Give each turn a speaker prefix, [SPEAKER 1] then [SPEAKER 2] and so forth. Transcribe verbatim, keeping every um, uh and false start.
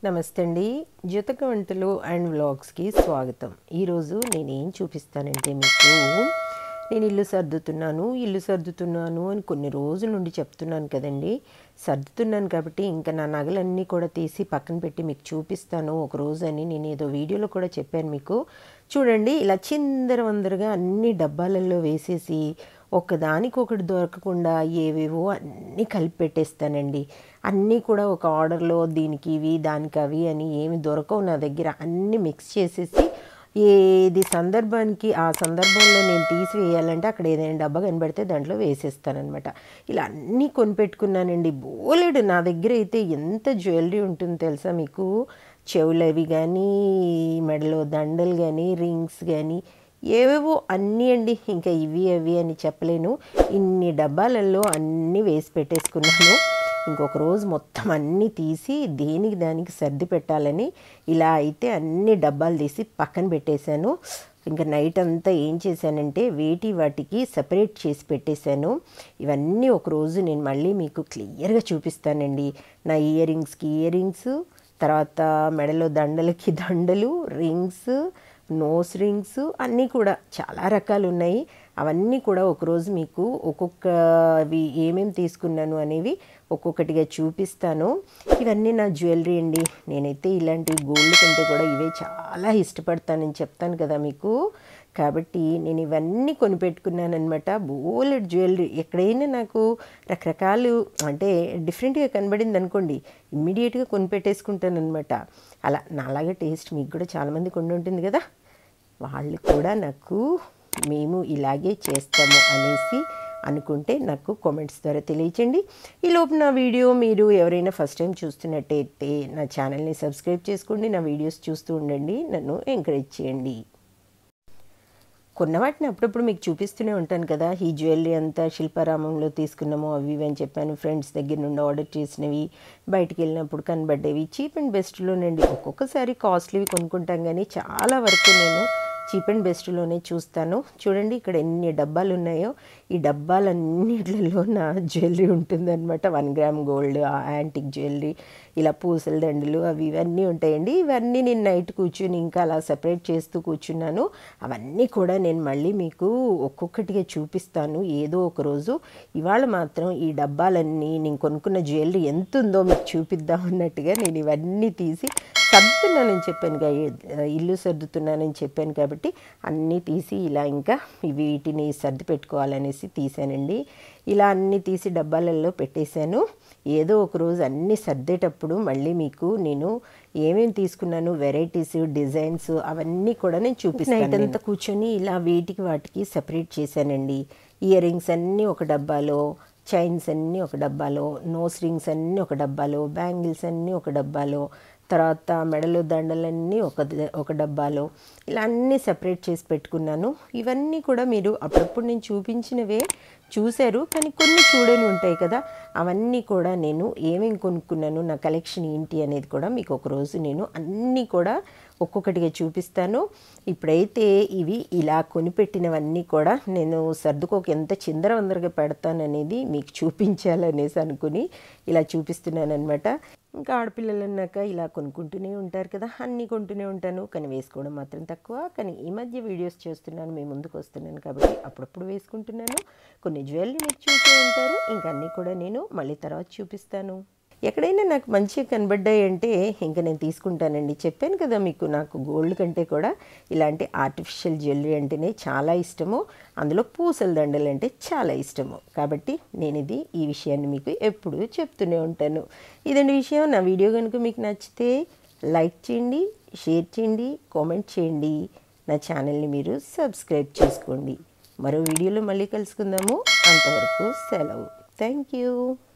[SPEAKER 1] నమస్తే అండి జ్యోతక్క వంటలు అండ్ వ్లాగ్స్కి స్వాగతం. ఈరోజు నేను ఏం చూపిస్తానంటే మీకు నేను ఇల్లు సర్దుతున్నాను ఇల్లు సర్దుతున్నాను అని కొన్ని రోజుల నుండి చెప్తున్నాను కదండి. సర్దుతున్నాను కాబట్టి ఇంకా నా నగలన్నీ కూడా తీసి పక్కన పెట్టి మీకు చూపిస్తాను ఒక రోజు అని నేను ఏదో వీడియోలో కూడా చెప్పాను మీకు. చూడండి ఇలా చిందరవందరగా అన్ని డబ్బాలలో వేసేసి ఒకదానికొకటి దొరకకుండా ఏవేవో అన్నీ కలిపి పెట్టేస్తానండి. అన్నీ కూడా ఒక ఆర్డర్లో దీనికి ఇవి దానికి అవి అని ఏమి దొరకవు నా దగ్గర. అన్నీ మిక్స్ చేసేసి ఏది సందర్భానికి ఆ సందర్భంలో నేను తీసివేయాలంటే అక్కడ ఏదైనా డబ్బా కనబడితే దాంట్లో వేసేస్తానమాట. ఇలా అన్నీ కొనిపెట్టుకున్నానండి. బోలెడు నా దగ్గర అయితే ఎంత జ్యువెలరీ ఉంటుందో తెలుసా మీకు. చెవులవి కానీ, మెడలో దండలు కానీ, రింగ్స్ కానీ ఏవేవో అన్నీ అండి. ఇంకా ఇవి అవి అని చెప్పలేను. ఇన్ని డబ్బాలలో అన్నీ వేసి పెట్టేసుకున్నాను. ఇంకొక రోజు మొత్తం అన్నీ తీసి దేనికి దానికి సర్ది పెట్టాలని ఇలా అయితే అన్ని డబ్బాలు తీసి పక్కన పెట్టేశాను. ఇంకా నైట్ అంతా ఏం చేశానంటే వేటి వాటికి సపరేట్ చేసి పెట్టేశాను. ఇవన్నీ ఒకరోజు నేను మళ్ళీ మీకు క్లియర్గా చూపిస్తానండి. నా ఇయర్ రింగ్స్కి ఇయర్ రింగ్స్, తర్వాత మెడలో దండలకి దండలు, రింగ్స్, నోస్ రింగ్స్ అన్నీ కూడా చాలా రకాలు ఉన్నాయి. అవన్నీ కూడా ఒకరోజు మీకు ఒక్కొక్కవి ఏమేమి తీసుకున్నాను అనేవి ఒక్కొక్కటిగా చూపిస్తాను. ఇవన్నీ నా జ్యువెలరీ అండి. నేనైతే ఇలాంటి గోల్డ్ కంటే కూడా ఇవే చాలా ఇష్టపడతానని చెప్తాను కదా మీకు. కాబట్టి నేను ఇవన్నీ కొనిపెట్టుకున్నాను అనమాట. బోలెడ్ జ్యువెలరీ ఎక్కడైనా నాకు రకరకాలు అంటే డిఫరెంట్గా కనబడింది అనుకోండి ఇమ్మీడియట్గా కొనిపెట్టేసుకుంటాను అనమాట. అలా నాలాగా టేస్ట్ మీకు కూడా చాలామంది కొండి ఉంటుంది కదా, వాళ్ళు కూడా నాకు మేము ఇలాగే చేస్తాము అనేసి అనుకుంటే నాకు కామెంట్స్ ద్వారా తెలియచేయండి. ఈలోపు నా వీడియో మీరు ఎవరైనా ఫస్ట్ టైం చూస్తున్నట్టయితే నా ఛానల్ని సబ్స్క్రైబ్ చేసుకోండి. నా వీడియోస్ చూస్తూ ఉండండి, నన్ను ఎంకరేజ్ చేయండి. కొన్న వాటిని అప్పుడప్పుడు మీకు చూపిస్తూనే ఉంటాను కదా. ఈ జ్యువెలరీ అంతా శిల్పారామంలో తీసుకున్నాము అవి ఇవి అని చెప్పాను. ఫ్రెండ్స్ దగ్గర నుండి ఆర్డర్ చేసినవి, బయటికి వెళ్ళినప్పుడు కనబడ్డేవి, చీప్ అండ్ బెస్ట్లోనండి. ఒక్కొక్కసారి కాస్ట్లీవి కొనుక్కుంటాం కానీ చాలా వరకు నేను చీప్ అండ్ బెస్ట్లోనే చూస్తాను. చూడండి ఇక్కడ ఎన్ని డబ్బాలు ఉన్నాయో. ఈ డబ్బాలన్నిటిలో నా జ్యువెలరీ ఉంటుందన్నమాట. One gram gold, antique jewellery, ఇలా పూసల దండలు అవి ఇవన్నీ ఉంటాయండి. ఇవన్నీ నేను నైట్ కూర్చుని ఇంకా అలా సపరేట్ చేస్తూ కూర్చున్నాను. అవన్నీ కూడా నేను మళ్ళీ మీకు ఒక్కొక్కటిగా చూపిస్తాను ఏదో ఒక రోజు. ఇవాళ మాత్రం ఈ డబ్బాలన్నీ నేను కొనుక్కున్న జ్యువెలరీ ఎంత ఉందో మీకు చూపిద్దాం అన్నట్టుగా నేను ఇవన్నీ తీసి సర్దుతున్నానని చెప్పానుగా, ఇల్లు సర్దుతున్నానని చెప్పాను కాబట్టి అన్నీ తీసి ఇలా ఇంకా వీటిని సర్ది పెట్టుకోవాలనేసి తీసానండి. ఇలా అన్నీ తీసి డబ్బాలలో పెట్టేశాను. ఏదో ఒక రోజు అన్నీ సర్దేటప్పుడు మళ్ళీ మీకు నేను ఏమేమి తీసుకున్నాను, వెరైటీస్, డిజైన్స్ అవన్నీ కూడా నేను చూపిస్తాను. నైట్ అంతా కూర్చొని ఇలా వీటికి వాటికి సపరేట్ చేశానండి. ఇయర్ రింగ్స్ అన్నీ ఒక డబ్బాలో, చైన్స్ అన్నీ ఒక డబ్బాలో, నోస్ రింగ్స్ అన్నీ ఒక డబ్బాలో, బ్యాంగిల్స్ అన్నీ ఒక డబ్బాలో, తర్వాత మెడలో దండలన్నీ ఒక ఒక డబ్బాలో ఇలా అన్నీ సపరేట్ చేసి పెట్టుకున్నాను. ఇవన్నీ కూడా మీరు అప్పుడప్పుడు నేను చూపించినవే చూశారు, కానీ కొన్ని చూడని ఉంటాయి కదా. అవన్నీ కూడా నేను ఏమేమి కొనుక్కున్నాను, నా కలెక్షన్ ఏంటి అనేది కూడా మీకు ఒకరోజు నేను అన్నీ కూడా ఒక్కొక్కటిగా చూపిస్తాను. ఇప్పుడైతే ఇవి ఇలా కొనిపెట్టినవన్నీ కూడా నేను సర్దుకోక ఎంత చిందరవందరగా పెడతాననేది మీకు చూపించాలనేసి అనుకుని ఇలా చూపిస్తున్నాను అనమాట. ఇంకా ఆడపిల్లలు అన్నాక ఇలా కొనుక్కుంటూనే ఉంటారు కదా, అన్నీ కొంటూనే ఉంటాను, కానీ వేసుకోవడం మాత్రం తక్కువ. కానీ ఈ మధ్య వీడియోస్ చేస్తున్నాను, మేము ముందుకు వస్తున్నాను కాబట్టి అప్పుడప్పుడు వేసుకుంటున్నాను. కొన్ని జ్యువెలరీ మీరు చూసే ఉంటారు, ఇంకా అన్నీ కూడా నేను మళ్ళీ తర్వాత చూపిస్తాను. ఎక్కడైనా నాకు మంచిగా కనబడ్డాయి అంటే ఇంకా నేను తీసుకుంటానండి. చెప్పాను కదా మీకు, నాకు గోల్డ్ కంటే కూడా ఇలాంటి ఆర్టిఫిషియల్ జ్యువెలరీ అంటేనే చాలా ఇష్టము. అందులో పూసల దండలు అంటే చాలా ఇష్టము. కాబట్టి నేను ఇది ఈ విషయాన్ని మీకు ఎప్పుడూ చెప్తూనే ఉంటాను. ఇదండి విషయం. నా వీడియో కనుక మీకు నచ్చితే లైక్ చేయండి, షేర్ చేయండి, కామెంట్ చేయండి. నా ఛానల్ని మీరు సబ్స్క్రైబ్ చేసుకోండి. మరో వీడియోలో మళ్ళీ కలుసుకుందాము. అంతవరకు సెలవు. Thank you.